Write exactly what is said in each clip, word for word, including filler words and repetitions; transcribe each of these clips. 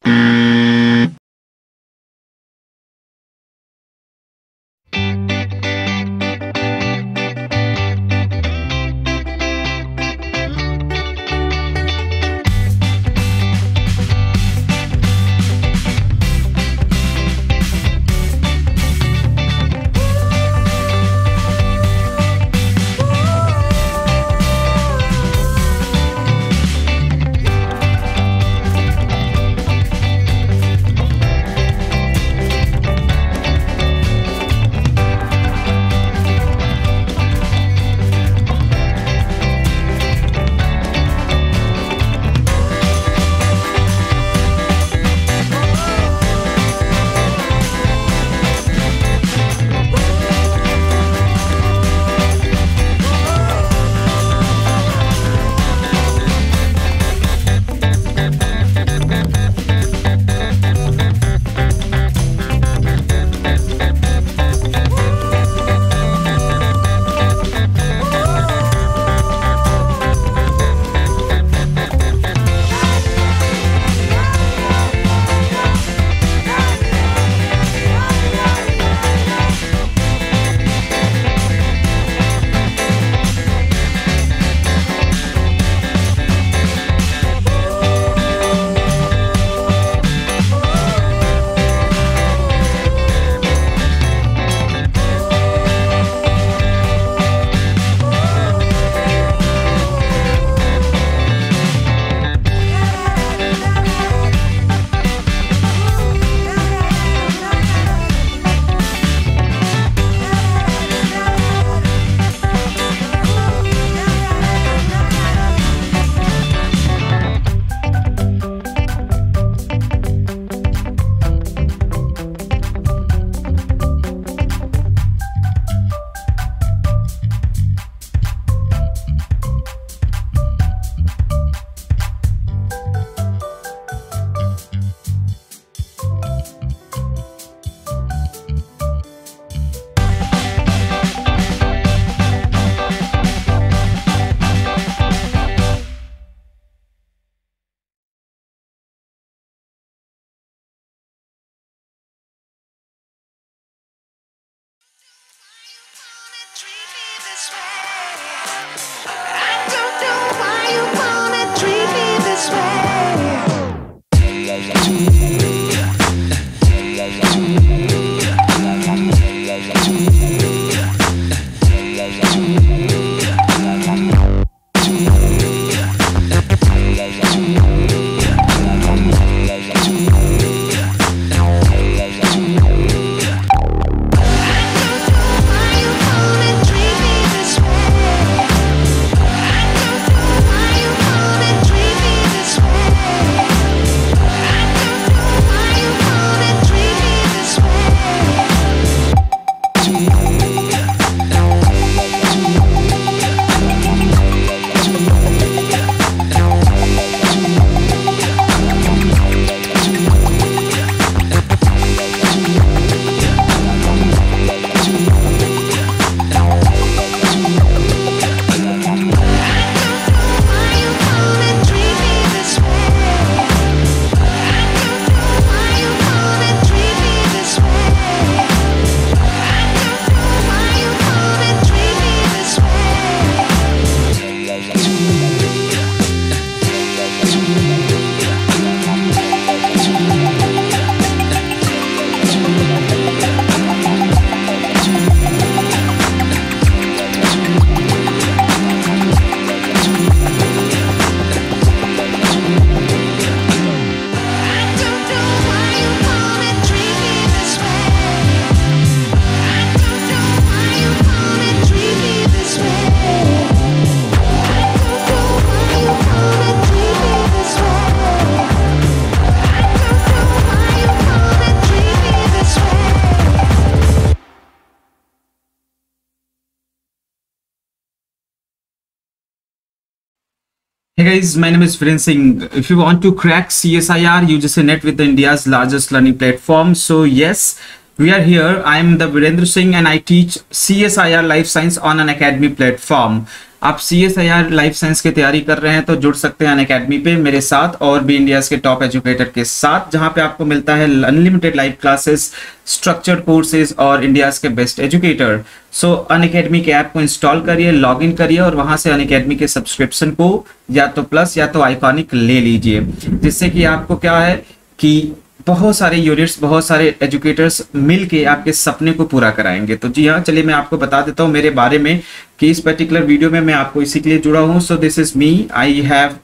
Hey guys, my name is Viren Singh. If you want to crack C S I R, you just net with the India's largest learning platform. So yes, We are here. I am the Virendra Singh and I teach C S I R Life Science on an Academy platform. आप C S I R life science की तैयारी कर रहे हैं तो जुड़ सकते हैं अन अकेडमी पे मेरे साथ और भी इंडिया के टॉप एजुकेटर के साथ, जहां पे आपको मिलता है unlimited live classes, structured courses और इंडिया के best educator. So Unacademy के ऐप को इंस्टॉल करिए, लॉग इन करिए और वहां से अन अकेडमी के सब्सक्रिप्शन को या तो प्लस या तो आइकॉनिक ले लीजिए, जिससे कि आपको क्या है कि बहुत सारे यूनिट्स, बहुत सारे एजुकेटर्स मिलके आपके सपने को पूरा कराएंगे। तो जी हाँ, चलिए मैं आपको बता देता हूँ मेरे बारे में कि इस पर्टिकुलर वीडियो में मैं आपको इसी के लिए जुड़ा हूँ। So this is me, I have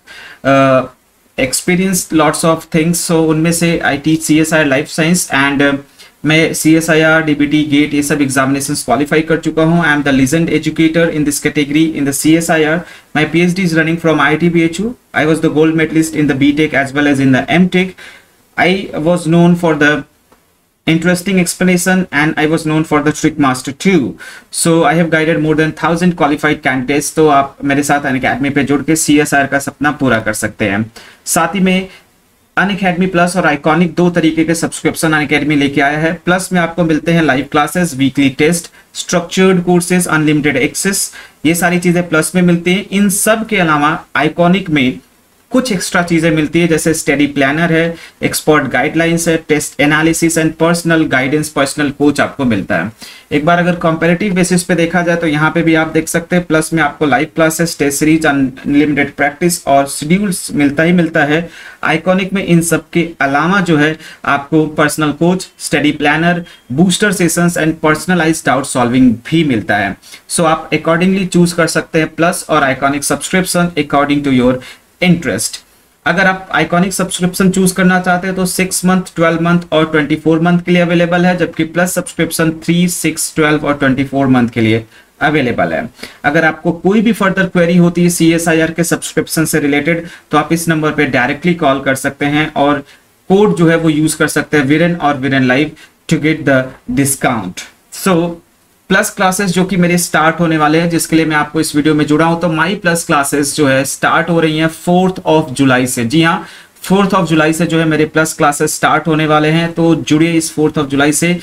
experience lots of things. So उनमें से I teach C S I life science and मैं C S I R, D B T, GATE ये सब एग्जामिनेशन क्वालिफाई कर चुका हूँ। I am the legend educator in this category in the C S I R. My P H D is running from I I T B H U. I was the gold medallist in the B tech as well as in the M Tech. I was known for the interesting explanation and I was known for the trick master too. So I have guided more than thousand qualified candidates. तो आप मेरे साथ Unacademy पे जुड़ के C S R का सपना पूरा कर सकते हैं। साथ ही में अनअकैडमी प्लस और आइकॉनिक दो तरीके के सब्सक्रिप्शन अनअकैडमी लेके आया है। प्लस में आपको मिलते हैं live classes, weekly test, structured courses, unlimited access, ये सारी चीजें प्लस में मिलती हैं। इन सब के अलावा आइकॉनिक में कुछ एक्स्ट्रा चीजें मिलती है, जैसे स्टडी प्लानर है, एक्सपर्ट गाइडलाइंस है, test analysis and personal guidance, personal coach आपको मिलता है। एक बार अगर कंपैरेटिव बेसिस पे देखा जाए तो यहाँ पे भी आप देख सकते हैं प्लस में आपको live classes, test series, unlimited practice और शेड्यूल्स मिलता ही मिलता है। आइकॉनिक में इन सब के अलावा जो है आपको personal coach, study planner, booster sessions and personalised doubt solving भी मिलता है। सो so, आप अकॉर्डिंगली चूज कर सकते हैं प्लस और iconic subscription according to your interest. अगर आप आइकॉनिक सब्सक्रिप्शन चूज करना चाहते हैं तो सिक्स मंथ, ट्वेल्व मंथ और ट्वेंटी फोर मंथ के लिए अवेलेबल है, जबकि plus subscription three, six, twelve और ट्वेंटी फोर मंथ के लिए अवेलेबल है। अगर आपको कोई भी फर्दर क्वेरी होती है सी एस आई आर के सब्सक्रिप्शन से रिलेटेड तो आप इस नंबर पे डायरेक्टली कॉल कर सकते हैं और कोड जो है वो यूज कर सकते हैं विरेन और Viren live to get the discount. So plus classes जो कि मेरे स्टार्ट होने वाले हैं, जिसके लिए मैं आपको इस वीडियो में जुड़ा हूं, तो माई प्लस क्लासेस जो है स्टार्ट हो रही हैं फोर्थ ऑफ जुलाई से। जी हाँ, फोर्थ ऑफ जुलाई से जो है मेरे प्लस क्लासेस स्टार्ट होने वाले हैं। तो जुड़िए इस फोर्थ ऑफ जुलाई से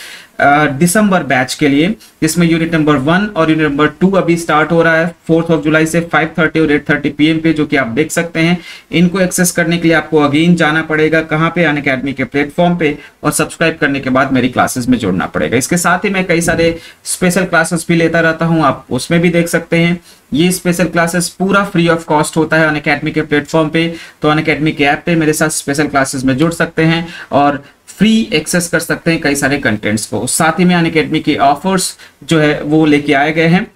दिसंबर बैच के लिए, जिसमें यूनिट नंबर वन और यूनिट नंबर टू अभी स्टार्ट हो रहा है फोर्थ ऑफ जुलाई से फाइव थर्टी और एट थर्टी पी एम पे, जो कि आप देख सकते हैं। इनको एक्सेस करने के लिए आपको अगेन जाना पड़ेगा कहाँ पे, अनअकैडमी के प्लेटफॉर्म पे, और सब्सक्राइब करने के बाद मेरी क्लासेस में जुड़ना पड़ेगा। इसके साथ ही मैं कई सारे स्पेशल क्लासेस भी लेता रहता हूँ, आप उसमें भी देख सकते हैं। ये स्पेशल क्लासेस पूरा फ्री ऑफ कॉस्ट होता है अनअकैडमी के प्लेटफॉर्म पे। तो अनअकैडमी के ऐप पे मेरे साथ स्पेशल क्लासेस में जुड़ सकते हैं और फ्री एक्सेस कर सकते हैं कई सारे कंटेंट्स को। साथ ही में अनअकैडमी के ऑफर्स जो है वो लेके आए गए हैं।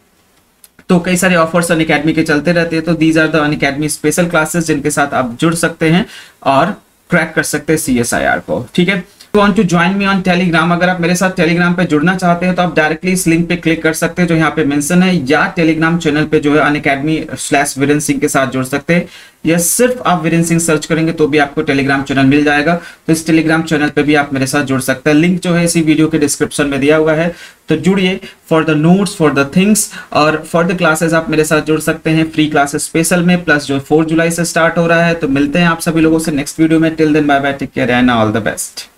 तो कई सारे ऑफर्स अनअकैडमी के चलते रहते हैं। तो these are the Unacademy special classes जिनके साथ आप जुड़ सकते हैं और क्रैक कर सकते हैं सी एस आई आर को। ठीक है, want to join me on Telegram। अगर आप मेरे साथ टेलीग्राम पे जुड़ना चाहते हैं तो आप डायरेक्टली इस लिंक पे क्लिक कर सकते हैं जो यहाँ पे मेंशन है, या टेलीग्राम चैनल पे जो है अनअकैडमी स्लैश वीरेंद्र सिंह के साथ जुड़ सकते हैं, या सिर्फ आप वीरेंद्र सिंह सर्च करेंगे तो भी आपको टेलीग्राम चैनल मिल जाएगा। तो इस टेलीग्राम चैनल पे भी आप मेरे साथ जुड़ सकते हैं। लिंक जो है इसी वीडियो के डिस्क्रिप्शन में दिया हुआ है। तो जुड़िए for the notes, for the things और फॉर द क्लासेस आप मेरे साथ जुड़ सकते हैं फ्री क्लासेस स्पेशल में, प्लस जो फोर्थ जुलाई से स्टार्ट हो रहा है। तो मिलते हैं आप सभी लोगों से नेक्स्ट वीडियो में। Till then bye bye, take care and all the best.